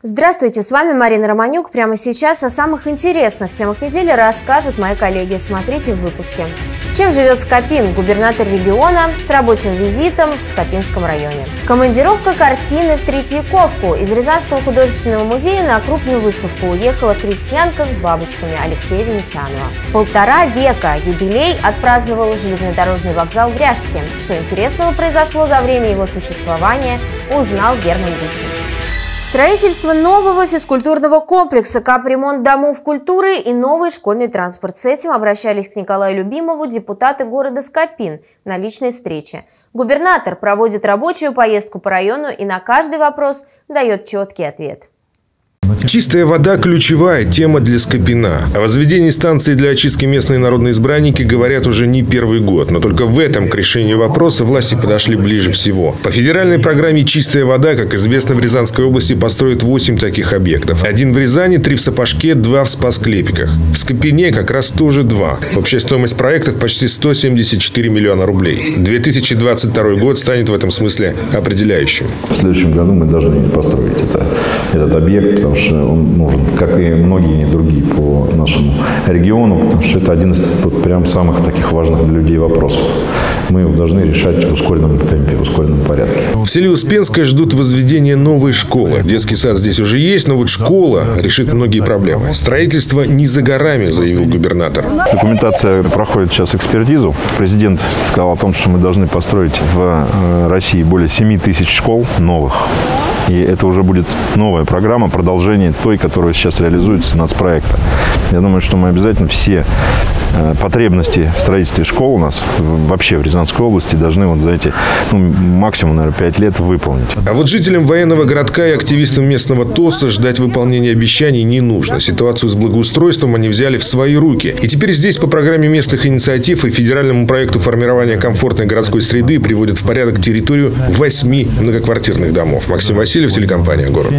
Здравствуйте, с вами Марина Романюк. Прямо сейчас о самых интересных темах недели расскажут мои коллеги. Смотрите в выпуске. Чем живет Скопин? Губернатор региона с рабочим визитом в Скопинском районе. Командировка картины в Третьяковку. Из Рязанского художественного музея на крупную выставку уехала крестьянка с бабочками Алексея Венецианова. 1,5 века юбилей отпраздновал железнодорожный вокзал в Ряжске. Что интересного произошло за время его существования, узнал Герман Бушин. Строительство нового физкультурного комплекса, капремонт домов культуры и новый школьный транспорт. С этим обращались к Николаю Любимову депутаты города Скопин на личной встрече. Губернатор проводит рабочую поездку по району и на каждый вопрос дает четкий ответ. Чистая вода – ключевая тема для Скопина. О возведении станции для очистки местные народные избранники говорят уже не первый год. Но только в этом к решению вопроса власти подошли ближе всего. По федеральной программе «Чистая вода», как известно, в Рязанской области построят 8 таких объектов. 1 в Рязани, 3 в Сапожке, 2 в Спас-Клепиках. В Скопине как раз тоже 2. Общая стоимость проектов почти 174 миллиона рублей. 2022 год станет в этом смысле определяющим. В следующем году мы должны построить этот объект, потому что он нужен, как и многие другие по нашему региону, потому что это один из прям самых таких важных для людей вопросов. Мы его должны решать в ускоренном темпе, в ускоренном порядке. В селе Успенское ждут возведения новой школы. Детский сад здесь уже есть, но вот школа решит многие проблемы. Строительство не за горами, заявил губернатор. Документация проходит сейчас экспертизу. Президент сказал о том, что мы должны построить в России более 7 тысяч школ новых. И это уже будет новая программа, продолжение той, которая сейчас реализуется нацпроекта. Я думаю, что мы обязательно все потребности в строительстве школ у нас вообще в Рязанской области должны вот за эти максимум, наверное, 5 лет выполнить. А вот жителям военного городка и активистам местного ТОСа ждать выполнения обещаний не нужно. Ситуацию с благоустройством они взяли в свои руки. И теперь здесь по программе местных инициатив и федеральному проекту формирования комфортной городской среды приводят в порядок территорию 8 многоквартирных домов. Максим Васильев, телекомпания «Город».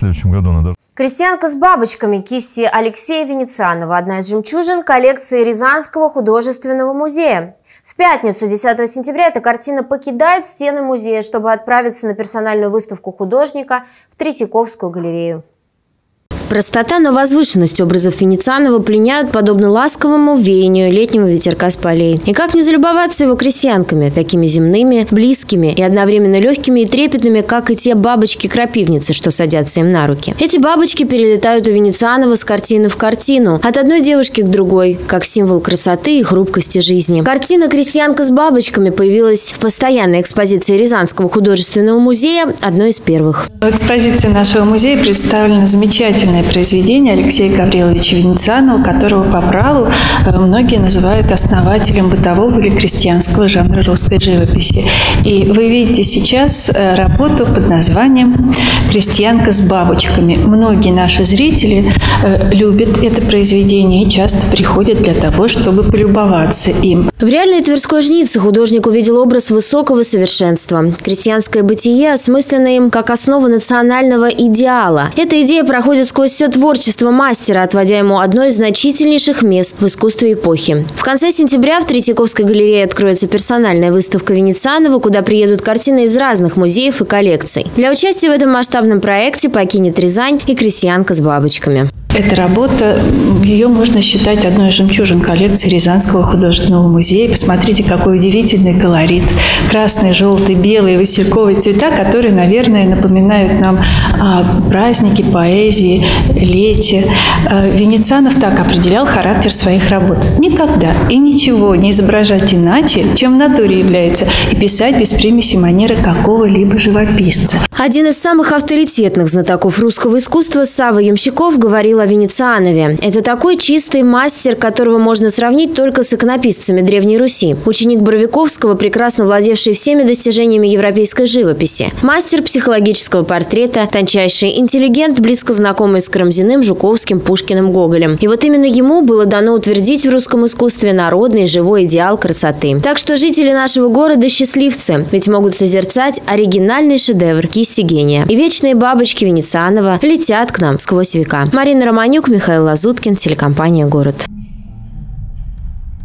Крестьянка с бабочками кисти Алексея Венецианова – одна из жемчужин коллекции Рязанского художественного музея. В пятницу, 10 сентября, эта картина покидает стены музея, чтобы отправиться на персональную выставку художника в Третьяковскую галерею. Простота, но возвышенность образов Венецианова пленяют подобно ласковому веянию летнего ветерка с полей. И как не залюбоваться его крестьянками, такими земными, близкими и одновременно легкими и трепетными, как и те бабочки-крапивницы, что садятся им на руки. Эти бабочки перелетают у Венецианова с картины в картину, от одной девушки к другой, как символ красоты и хрупкости жизни. Картина «Крестьянка с бабочками» появилась в постоянной экспозиции Рязанского художественного музея, одной из первых. В экспозиции нашего музея представлено замечательное произведение Алексея Гавриловича Венецианова, которого по праву многие называют основателем бытового или крестьянского жанра русской живописи. И вы видите сейчас работу под названием «Крестьянка с бабочками». Многие наши зрители любят это произведение и часто приходят для того, чтобы полюбоваться им. В реальной Тверской жнице художник увидел образ высокого совершенства. Крестьянское бытие осмысленно им как основа национального идеала. Эта идея проходит сквозь все творчество мастера, отводя ему одно из значительнейших мест в искусстве эпохи. В конце сентября в Третьяковской галерее откроется персональная выставка Венецианова, куда приедут картины из разных музеев и коллекций. Для участия в этом масштабном проекте покинет Рязань и крестьянка с бабочками. Эта работа, ее можно считать одной из жемчужин коллекции Рязанского художественного музея. Посмотрите, какой удивительный колорит. Красный, желтый, белый, васильковые цвета, которые, наверное, напоминают нам о празднике, поэзии, лете. Венецианов так определял характер своих работ. Никогда и ничего не изображать иначе, чем в натуре является, и писать без примеси манеры какого-либо живописца. Один из самых авторитетных знатоков русского искусства Савва Ямщиков говорил о Венецианове. Это такой чистый мастер, которого можно сравнить только с иконописцами Древней Руси. Ученик Боровиковского, прекрасно владевший всеми достижениями европейской живописи. Мастер психологического портрета, тончайший интеллигент, близко знакомый с Карамзиным, Жуковским, Пушкиным, Гоголем. И вот именно ему было дано утвердить в русском искусстве народный живой идеал красоты. Так что жители нашего города счастливцы, ведь могут созерцать оригинальный шедевр кисти гения. И вечные бабочки Венецианова летят к нам сквозь века. Марина Романюк, Михаил Лазуткин, телекомпания «Город».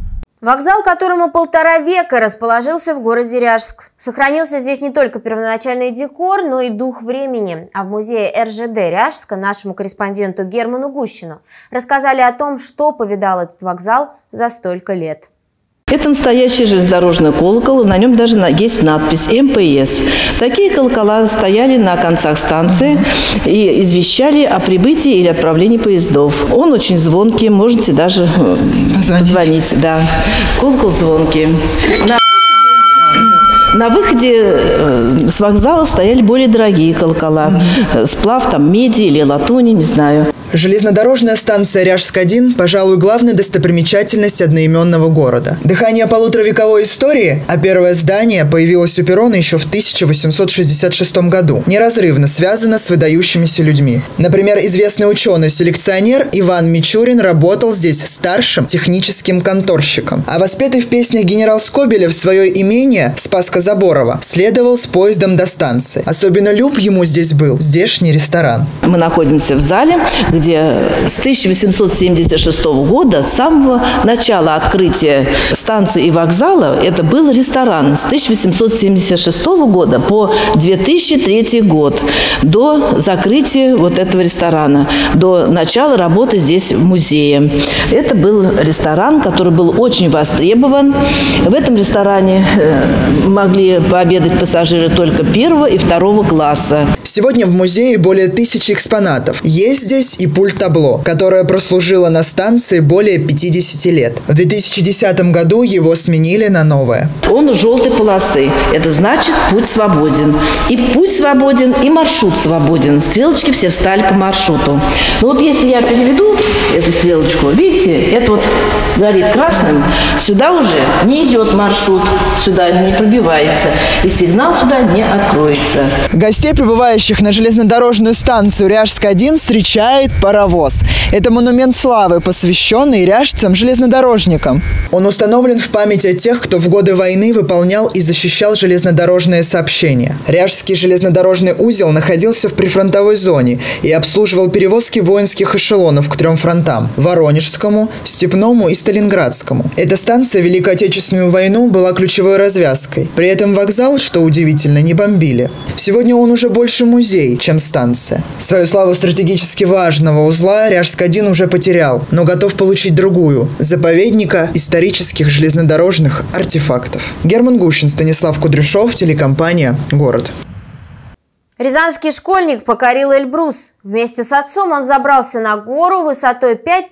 Вокзал, которому 1,5 века, расположился в городе Ряжск. Сохранился здесь не только первоначальный декор, но и дух времени. А в музее РЖД Ряжска нашему корреспонденту Герману Гущину рассказали о том, что повидал этот вокзал за столько лет. Это настоящий железнодорожный колокол, на нем даже есть надпись «МПС». Такие колокола стояли на концах станции и извещали о прибытии или отправлении поездов. Он очень звонкий, можете даже позвонить. Да. Колокол звонкий. На выходе с вокзала стояли более дорогие колокола. Сплав там меди или латуни, не знаю. Железнодорожная станция Ряжск-1, пожалуй, главная достопримечательность одноименного города. Дыхание полуторавековой истории, а первое здание появилось у перрона еще в 1866 году, неразрывно связано с выдающимися людьми. Например, известный ученый-селекционер Иван Мичурин работал здесь старшим техническим конторщиком, а воспетый в песнях генерал Скобелев свое имение Спаско-Заборово следовал с поездом до станции. Особенно люб ему здесь был здешний ресторан. Мы находимся в зале, где с 1876 года, с самого начала открытия станции и вокзала, это был ресторан. С 1876 года по 2003 год, до закрытия вот этого ресторана, до начала работы здесь в музее. Это был ресторан, который был очень востребован. В этом ресторане могли пообедать пассажиры только 1 и 2 класса. Сегодня в музее более 1000 экспонатов. Есть здесь и пульт-табло, которое прослужило на станции более 50 лет. В 2010 году его сменили на новое. Он желтой полосы. Это значит, путь свободен. И путь свободен, и маршрут свободен. Стрелочки все встали по маршруту. Но вот если я переведу эту стрелочку, видите, это вот горит красным, сюда уже не идет маршрут, сюда не пробивается, и сигнал сюда не откроется. Гостей, прибывающих на железнодорожную станцию Ряжск-1, встречает паровоз. Это монумент славы, посвященный ряжцам-железнодорожникам. Он установлен в память о тех, кто в годы войны выполнял и защищал железнодорожные сообщения. Ряжский железнодорожный узел находился в прифронтовой зоне и обслуживал перевозки воинских эшелонов к 3 фронтам – Воронежскому, Степному и Сталинградскому. Эта станция в Великую Отечественную войну была ключевой развязкой. При этом вокзал, что удивительно, не бомбили. Сегодня он уже больше музей, чем станция. Свою славу стратегически важного узла Ряжск-1 уже потерял, но готов получить другую – заповедника исторических железнодорожных артефактов. Герман Гущин, Станислав Кудряшов, телекомпания «Город». Рязанский школьник покорил Эльбрус. Вместе с отцом он забрался на гору высотой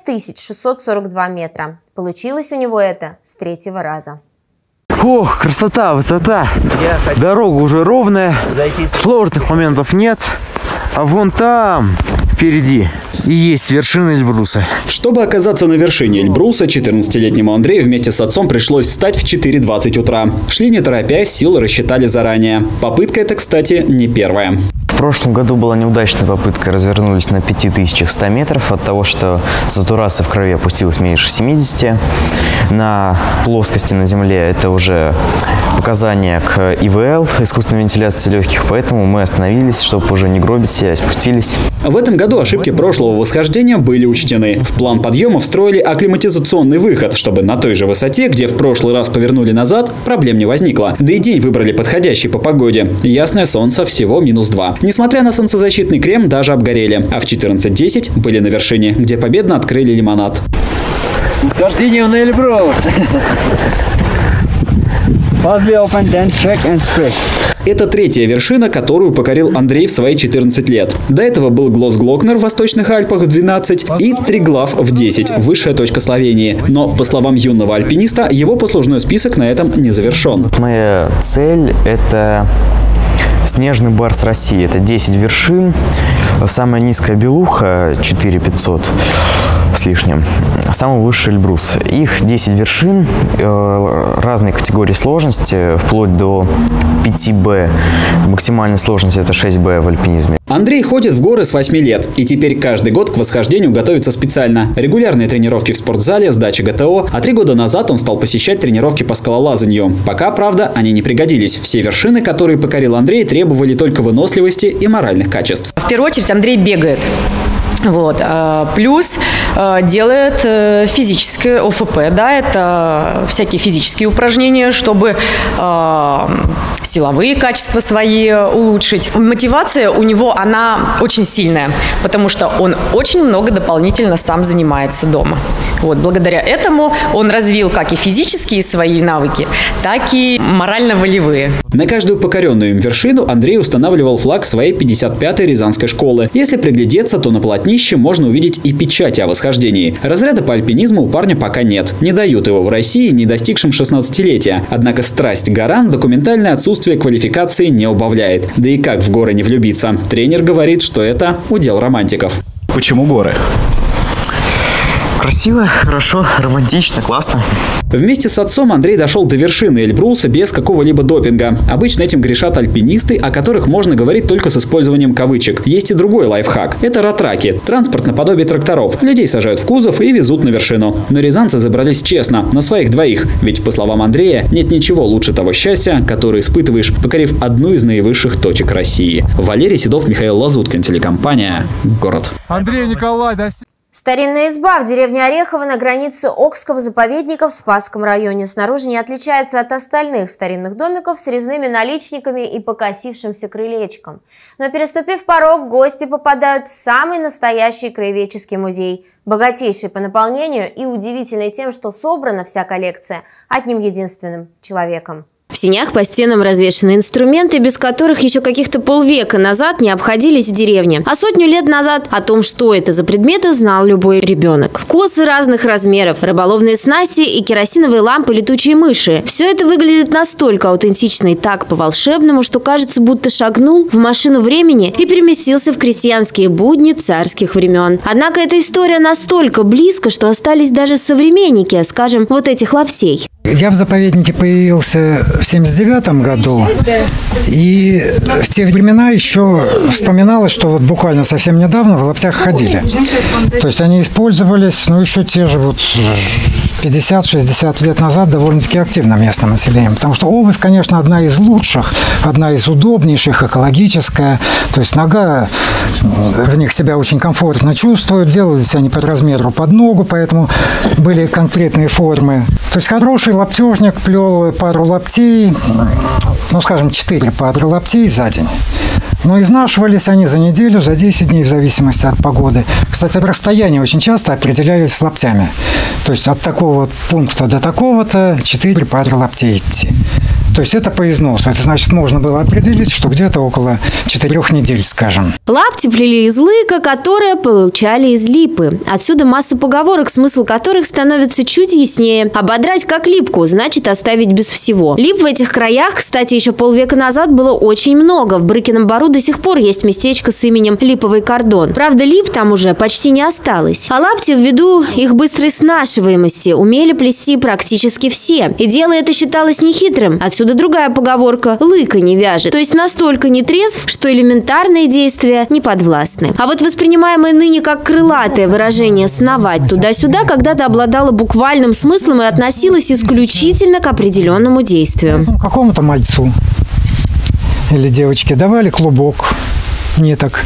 5642 метра. Получилось у него это с 3-го раза. Ох, красота, высота. Дорога уже ровная, сложных моментов нет. А вон там, впереди, и есть вершина Эльбруса. Чтобы оказаться на вершине Эльбруса, 14-летнему Андрею вместе с отцом пришлось встать в 4:20 утра. Шли не торопясь, силы рассчитали заранее. Попытка эта, кстати, не первая. В прошлом году была неудачная попытка, развернулись на 5100 метров от того, что сатурация в крови опустилась меньше 70. На плоскости на земле это уже показания к ИВЛ, искусственной вентиляции легких, поэтому мы остановились, чтобы уже не гробить себя, и спустились. В этом году ошибки прошлого восхождения были учтены. В план подъема встроили акклиматизационный выход, чтобы на той же высоте, где в прошлый раз повернули назад, проблем не возникло. Да и день выбрали подходящий по погоде. Ясное солнце, всего -2. Несмотря на солнцезащитный крем, даже обгорели. А в 14:10 были на вершине, где победно открыли лимонад. С восхождением на Эльбрус! Это 3-я вершина, которую покорил Андрей в свои 14 лет. До этого был Глосглокнер в Восточных Альпах в 12 и Триглав в 10, высшая точка Словении. Но, по словам юного альпиниста, его послужной список на этом не завершен. Моя цель – это снежный барс России. Это 10 вершин. Самая низкая Белуха – 4500 с лишним. Самый высший Эльбрус. Их 10 вершин, разные категории сложности, вплоть до 5Б. Максимальная сложность – это 6Б в альпинизме. Андрей ходит в горы с 8 лет и теперь каждый год к восхождению готовится специально. Регулярные тренировки в спортзале, сдача ГТО, а 3 года назад он стал посещать тренировки по скалолазанию. Пока, правда, они не пригодились. Все вершины, которые покорил Андрей, требовали только выносливости и моральных качеств. В первую очередь Андрей бегает. Вот. Плюс делает физическое ОФП, да, это всякие физические упражнения, чтобы силовые качества свои улучшить. Мотивация у него, она очень сильная, потому что он очень много дополнительно сам занимается дома. Вот. Благодаря этому он развил как и физические свои навыки, так и морально-волевые. На каждую покоренную им вершину Андрей устанавливал флаг своей 55-й Рязанской школы. Если приглядеться, то на полотнище можно увидеть и печати о восхождении. Разряда по альпинизму у парня пока нет. Не дают его в России не достигшим 16-летия. Однако страсть к горам документальное отсутствие квалификации не убавляет. Да и как в горы не влюбиться? Тренер говорит, что это удел романтиков. Почему горы? Красиво, хорошо, романтично, классно. Вместе с отцом Андрей дошел до вершины Эльбруса без какого-либо допинга. Обычно этим грешат альпинисты, о которых можно говорить только с использованием кавычек. Есть и другой лайфхак. Это ратраки. Транспорт наподобие тракторов. Людей сажают в кузов и везут на вершину. Но рязанцы забрались честно, на своих двоих. Ведь, по словам Андрея, нет ничего лучше того счастья, которое испытываешь, покорив одну из наивысших точек России. Валерий Седов, Михаил Лазуткин, телекомпания «Город». Андрей Николай, Старинная изба в деревне Орехово на границе Окского заповедника в Спасском районе снаружи не отличается от остальных старинных домиков с резными наличниками и покосившимся крылечком. Но переступив порог, гости попадают в самый настоящий краеведческий музей, богатейший по наполнению и удивительный тем, что собрана вся коллекция одним единственным человеком. В сенях по стенам развешаны инструменты, без которых еще каких-то полвека назад не обходились в деревне. А сотню лет назад о том, что это за предметы, знал любой ребенок. Косы разных размеров, рыболовные снасти и керосиновые лампы летучие мыши. Все это выглядит настолько аутентично и так по-волшебному, что кажется, будто шагнул в машину времени и переместился в крестьянские будни царских времен. Однако эта история настолько близко, что остались даже современники, скажем, вот этих лаптей. Я в заповеднике появился в 1979 году, и в те времена еще вспоминалось, что вот буквально совсем недавно в лаптях ходили. То есть они использовались, ну, еще те же вот 50-60 лет назад довольно-таки активно местным населением. Потому что обувь, конечно, одна из лучших, одна из удобнейших, экологическая. То есть нога в них себя очень комфортно чувствует, делались они по размеру под ногу, поэтому были конкретные формы. То есть хороший лаптежник плел пару лаптей, ну, скажем, 4 пары лаптей за день. Но изнашивались они за неделю, за 10 дней, в зависимости от погоды. Кстати, расстояния очень часто определялись лаптями. То есть от такого пункта до такого-то 4 пары лаптей идти. То есть это по износу. Это значит, можно было определить, что где-то около 4 недель, скажем. Лапти плели из лыка, которые получали из липы. Отсюда масса поговорок, смысл которых становится чуть яснее. Ободрать как липку, значит оставить без всего. Лип в этих краях, кстати, еще полвека назад было очень много. В Брыкином Бару до сих пор есть местечко с именем Липовый кордон. Правда, лип там уже почти не осталось. А лапти, ввиду их быстрой снашиваемости, умели плести практически все. И дело это считалось нехитрым. Отсюда другая поговорка: лыка не вяжет. То есть настолько нетрезв, что элементарные действия не подвластны. А вот воспринимаемое ныне как крылатое выражение «сновать туда-сюда» когда-то обладало буквальным смыслом и относилось исключительно к определенному действию. Какому-то мальцу или девочке давали клубок ниток.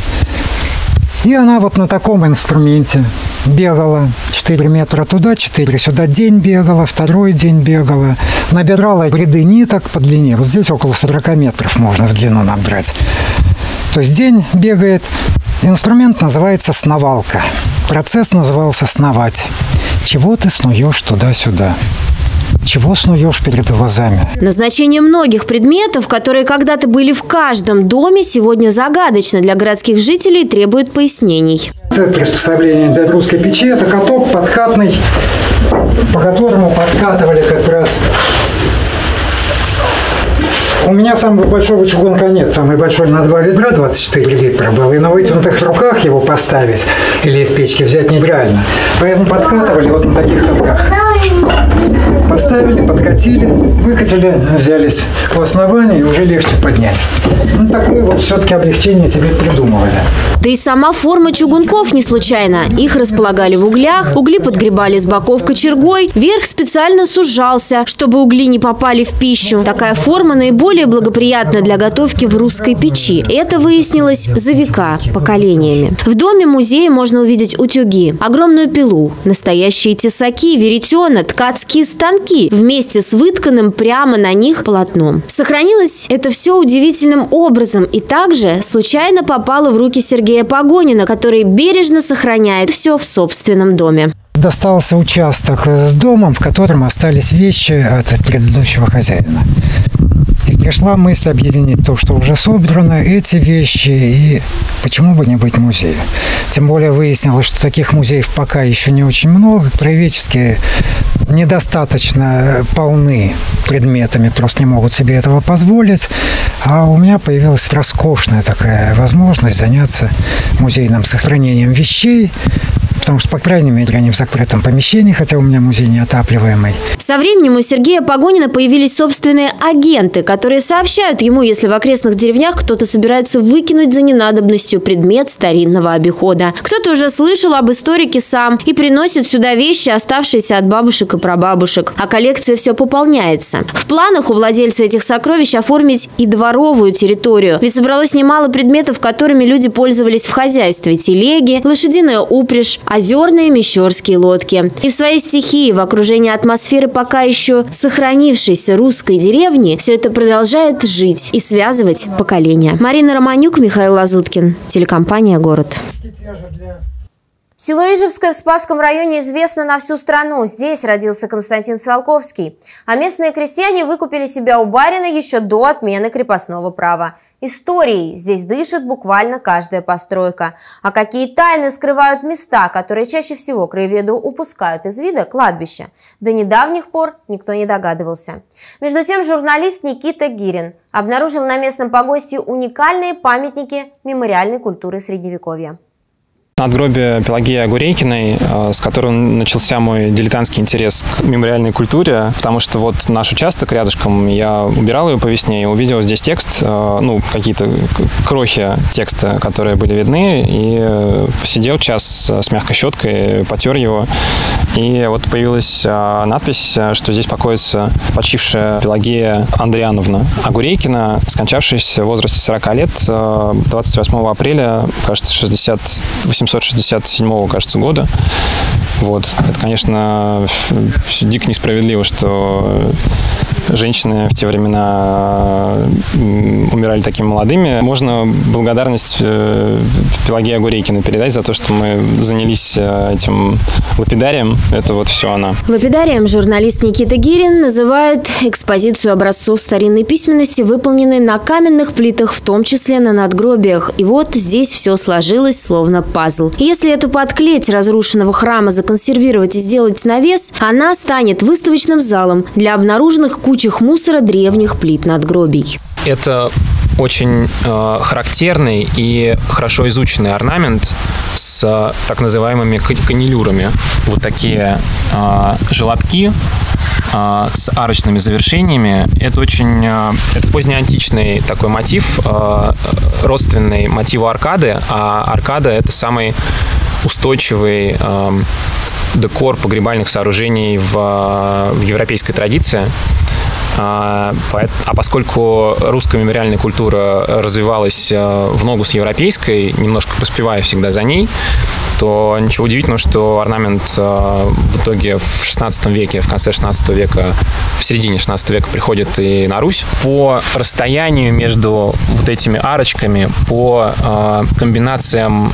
И она вот на таком инструменте бегала 4 метра туда, 4 сюда. День бегала, второй день бегала. Набирала ряды ниток по длине. Вот здесь около 40 метров можно в длину набрать. То есть день бегает. Инструмент называется сновалка. Процесс назывался сновать. Чего ты снуешь туда-сюда? Чего снуешь перед глазами? Назначение многих предметов, которые когда-то были в каждом доме, сегодня загадочно для городских жителей и требует пояснений. Это приспособление для русской печи. Это каток подкатный, по которому подкатывали как раз. У меня самого большого чугунка нет. Самый большой на 2 ведра 24 литра был. И на вытянутых руках его поставить или из печки взять нереально. Поэтому подкатывали вот на таких катках. поставили, подкатили, выкатили, взялись у основания и уже легче поднять. Ну, такое вот все-таки облегчение себе придумывали. Да и сама форма чугунков не случайна. Их располагали в углях, угли подгребали с боков кочергой, верх специально сужался, чтобы угли не попали в пищу. Такая форма наиболее благоприятна для готовки в русской печи. Это выяснилось за века, поколениями. В доме-музее можно увидеть утюги, огромную пилу, настоящие тесаки, веретена, ткацкие станки вместе с вытканным прямо на них полотном. Сохранилось это все удивительным образом и также случайно попало в руки Сергея Погонина, который бережно сохраняет все в собственном доме. Достался участок с домом, в котором остались вещи от предыдущего хозяина. И пришла мысль объединить то, что уже собрано, эти вещи, и почему бы не быть музеем. Тем более выяснилось, что таких музеев пока еще не очень много. Краеведческие недостаточно полны предметами, просто не могут себе этого позволить. А у меня появилась роскошная такая возможность заняться музейным сохранением вещей, потому что, по крайней мере, они в закрытом помещении, хотя у меня музей неотапливаемый. Со временем у Сергея Погонина появились собственные агенты, которые сообщают ему, если в окрестных деревнях кто-то собирается выкинуть за ненадобностью предмет старинного обихода. Кто-то уже слышал об историке сам и приносит сюда вещи, оставшиеся от бабушек и прабабушек. А коллекция все пополняется. В планах у владельца этих сокровищ оформить и дворовую территорию. Ведь собралось немало предметов, которыми люди пользовались в хозяйстве. Телеги, лошадиная упряжь, озерные мещерские лодки. И в своей стихии, в окружении атмосферы пока еще сохранившейся русской деревни, все это продолжает жить и связывать поколения. Марина Романюк, Михаил Лазуткин, телекомпания «Город». Село Ижевское в Спасском районе известно на всю страну. Здесь родился Константин Циолковский. А местные крестьяне выкупили себя у барина еще до отмены крепостного права. Историей здесь дышит буквально каждая постройка. А какие тайны скрывают места, которые чаще всего краеведу упускают из вида, кладбища, до недавних пор никто не догадывался. Между тем, журналист Никита Гирин обнаружил на местном погостье уникальные памятники мемориальной культуры Средневековья. Надгробие Пелагеи Огурейкиной, с которого начался мой дилетантский интерес к мемориальной культуре, потому что вот наш участок рядышком, я убирал ее по весне и увидел здесь текст, ну, какие-то крохи текста, которые были видны, и посидел час с мягкой щеткой, потер его, и вот появилась надпись, что здесь покоится почившая Пелагея Андриановна Огурейкина, скончавшаяся в возрасте 40 лет 28 апреля, кажется, 867, кажется, года. Вот. Это, конечно, дико несправедливо, что женщины в те времена умирали такими молодыми. Можно благодарность Пелагее Огурейкиной передать за то, что мы занялись этим лапидарием. Это вот все она. Лапидарием журналист Никита Гирин называет экспозицию образцов старинной письменности, выполненной на каменных плитах, в том числе на надгробиях. И вот здесь все сложилось, словно пазл. Если эту подклеть разрушенного храма законсервировать и сделать навес, она станет выставочным залом для обнаруженных кучек мусора древних плит надгробий. Это очень характерный и хорошо изученный орнамент с так называемыми канилюрами. Вот такие желобки с арочными завершениями. Это очень это позднеантичный такой мотив, родственный мотиву аркады, а аркада — это самый устойчивый декор погребальных сооружений в европейской традиции. А поскольку русская мемориальная культура развивалась в ногу с европейской, немножко поспевая всегда за ней, то ничего удивительного, что орнамент в итоге в 16 веке, в конце 16 века, в середине 16 века приходит и на Русь. По расстоянию между вот этими арочками, по комбинациям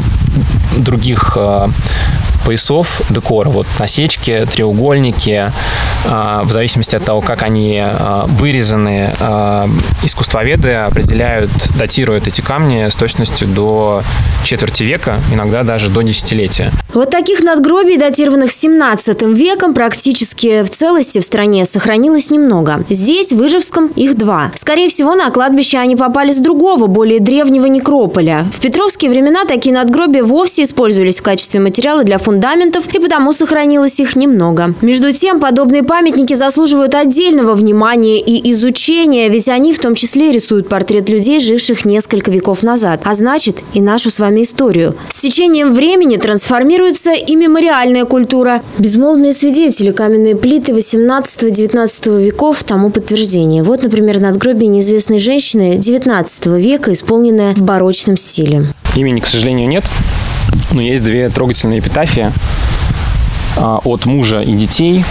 других поясов декора, вот насечки, треугольники, в зависимости от того, как они вырезаны, искусствоведы определяют, датируют эти камни с точностью до четверти века, иногда даже до десятилетия. Вот таких надгробий, датированных 17 веком, практически в целости в стране сохранилось немного. Здесь, в Ижевском, их 2. Скорее всего, на кладбище они попали с другого, более древнего некрополя. В петровские времена такие надгробия вовсе использовались в качестве материала для фундамента фундаментов, и потому сохранилось их немного. Между тем, подобные памятники заслуживают отдельного внимания и изучения, ведь они в том числе рисуют портрет людей, живших несколько веков назад, а значит и нашу с вами историю. С течением времени трансформируется и мемориальная культура. Безмолвные свидетели, каменные плиты 18-19 веков тому подтверждение. Вот, например, надгробие неизвестной женщины 19 века, исполненное в барочном стиле. Имени, к сожалению, нет, но есть две трогательные эпитафии от мужа и детей.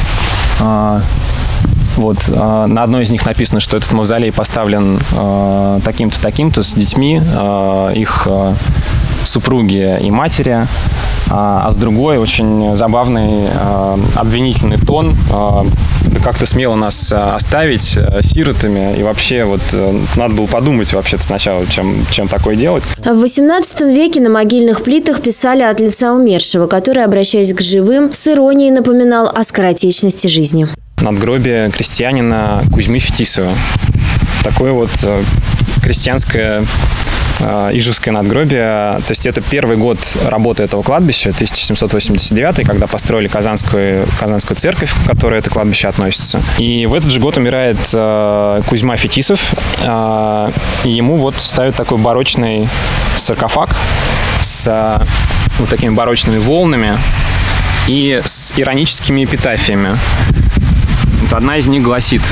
Вот, на одной из них написано, что этот мавзолей поставлен таким-то, таким-то, с детьми, их супруги и матери. А с другой очень забавный обвинительный тон. Да как-то смело нас оставить сиротами. И вообще вот надо было подумать вообще-то сначала, чем такое делать. В XVIII веке на могильных плитах писали от лица умершего, который, обращаясь к живым, с иронией напоминал о скоротечности жизни. Надгробие крестьянина Кузьмы Фетисова. Такое вот крестьянское ижевское надгробие. То есть это первый год работы этого кладбища, 1789, когда построили Казанскую церковь, к которой это кладбище относится. И в этот же год умирает Кузьма Фетисов, и ему вот ставят такой барочный саркофаг с вот такими барочными волнами и с ироническими эпитафиями. Вот одна из них гласит: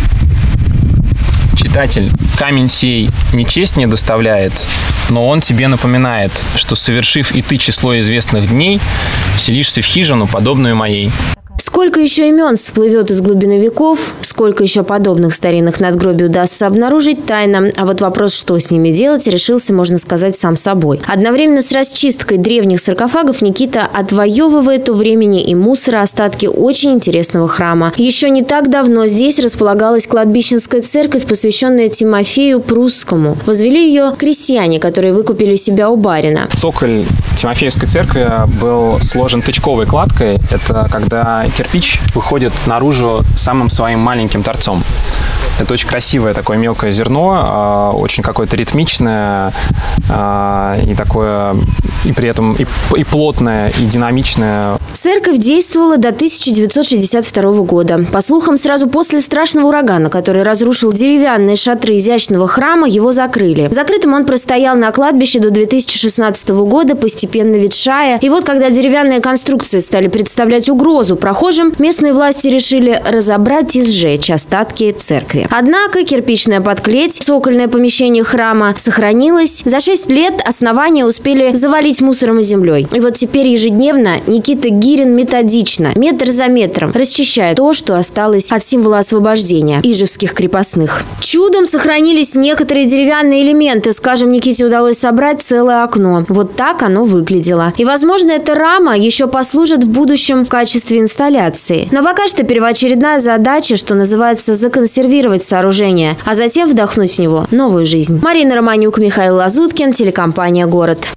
«Читатель, камень сей не честь мне доставляет, но он тебе напоминает, что, совершив и ты число известных дней, вселишься в хижину, подобную моей». Сколько еще имен всплывет из глубины веков, сколько еще подобных старинных надгробий удастся обнаружить, тайна. А вот вопрос, что с ними делать, решился, можно сказать, сам собой. Одновременно с расчисткой древних саркофагов Никита отвоевывает у времени и мусора остатки очень интересного храма. Еще не так давно здесь располагалась кладбищенская церковь, посвященная Тимофею Прусскому. Возвели ее крестьяне, которые выкупили себя у барина. Цоколь Тимофеевской церкви был сложен тычковой кладкой. Это когда кирпич выходит наружу самым своим маленьким торцом. Это очень красивое такое мелкое зерно, очень какое-то ритмичное, и такое, и при этом и плотное, и динамичное. Церковь действовала до 1962 года. По слухам, сразу после страшного урагана, который разрушил деревянные шатры изящного храма, его закрыли. Закрытым он простоял на кладбище до 2016 года, постепенно ветшая. И вот, когда деревянные конструкции стали представлять угрозу прохожим, местные власти решили разобрать и сжечь остатки церкви. Однако кирпичная подклеть, цокольное помещение храма сохранилось. За 6 лет основания успели завалить мусором и землей. И вот теперь ежедневно Никита Гирин методично, метр за метром, расчищает то, что осталось от символа освобождения ижевских крепостных. Чудом сохранились некоторые деревянные элементы. Скажем, Никите удалось собрать целое окно. Вот так оно выглядело. И, возможно, эта рама еще послужит в будущем в качестве инсталляции. Но пока что первоочередная задача, что называется, законсервировать сооружение, а затем вдохнуть в него новую жизнь. Марина Романюк, Михаил Лазуткин, телекомпания «Город».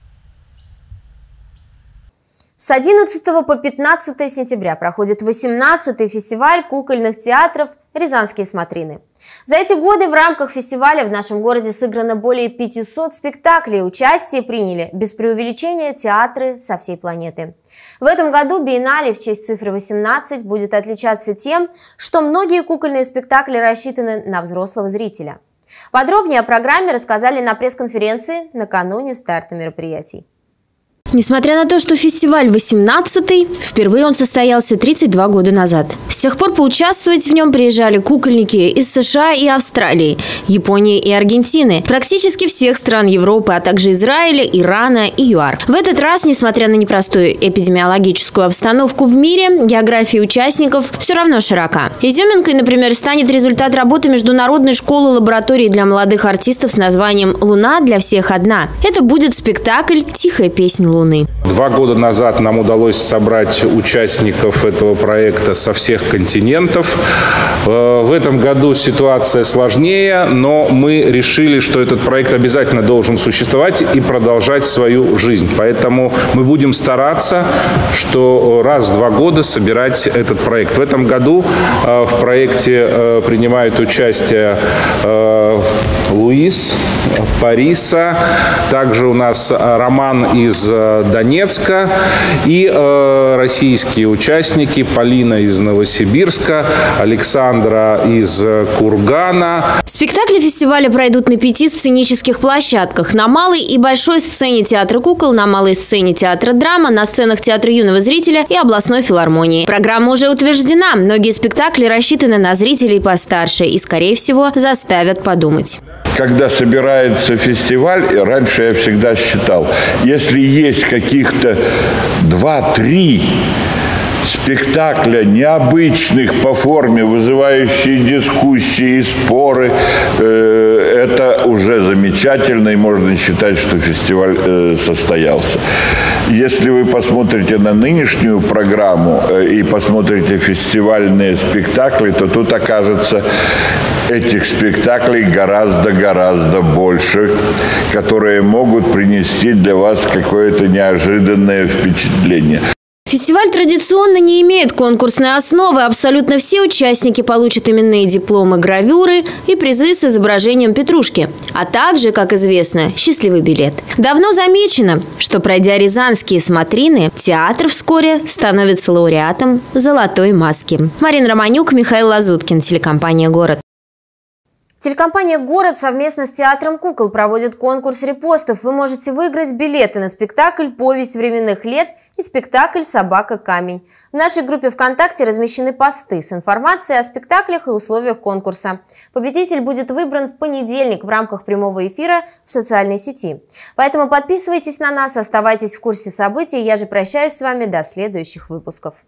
С 11 по 15 сентября проходит 18-й фестиваль кукольных театров «Рязанские смотрины». За эти годы в рамках фестиваля в нашем городе сыграно более 500 спектаклей. Участие приняли, без преувеличения, театры со всей планеты. В этом году биеннале в честь цифры 18 будет отличаться тем, что многие кукольные спектакли рассчитаны на взрослого зрителя. Подробнее о программе рассказали на пресс-конференции накануне старта мероприятий. Несмотря на то, что фестиваль 18-й, впервые он состоялся 32 года назад. С тех пор поучаствовать в нем приезжали кукольники из США и Австралии, Японии и Аргентины, практически всех стран Европы, а также Израиля, Ирана и ЮАР. В этот раз, несмотря на непростую эпидемиологическую обстановку в мире, география участников все равно широка. Изюминкой, например, станет результат работы Международной школы-лаборатории для молодых артистов с названием «Луна для всех одна». Это будет спектакль «Тихая песня Луны». 2 года назад нам удалось собрать участников этого проекта со всех континентов. В этом году ситуация сложнее, но мы решили, что этот проект обязательно должен существовать и продолжать свою жизнь. Поэтому мы будем стараться, что раз в 2 года собирать этот проект. В этом году в проекте принимают участие Луис, Париса, также у нас Роман из Донецка и российские участники Полина из Новосибирска, Александра из Кургана. Спектакли фестиваля пройдут на 5 сценических площадках. На малой и большой сцене театра кукол, на малой сцене театра драма, на сценах театра юного зрителя и областной филармонии. Программа уже утверждена. Многие спектакли рассчитаны на зрителей постарше и, скорее всего, заставят подумать. Когда собирается фестиваль, раньше я всегда считал, если есть каких-то 2-3 спектакля необычных по форме, вызывающие дискуссии и споры, это уже замечательно, и можно считать, что фестиваль состоялся. Если вы посмотрите на нынешнюю программу и посмотрите фестивальные спектакли, то тут окажется этих спектаклей гораздо больше, которые могут принести для вас какое-то неожиданное впечатление. Фестиваль традиционно не имеет конкурсной основы. Абсолютно все участники получат именные дипломы, гравюры и призы с изображением петрушки. А также, как известно, счастливый билет. Давно замечено, что, пройдя рязанские смотрины, театр вскоре становится лауреатом «Золотой маски». Марина Романюк, Михаил Лазуткин, телекомпания «Город». Телекомпания «Город» совместно с Театром кукол проводит конкурс репостов. Вы можете выиграть билеты на спектакль «Повесть временных лет» и спектакль «Собака-камень». В нашей группе ВКонтакте размещены посты с информацией о спектаклях и условиях конкурса. Победитель будет выбран в понедельник в рамках прямого эфира в социальной сети. Поэтому подписывайтесь на нас, оставайтесь в курсе событий. Я же прощаюсь с вами до следующих выпусков.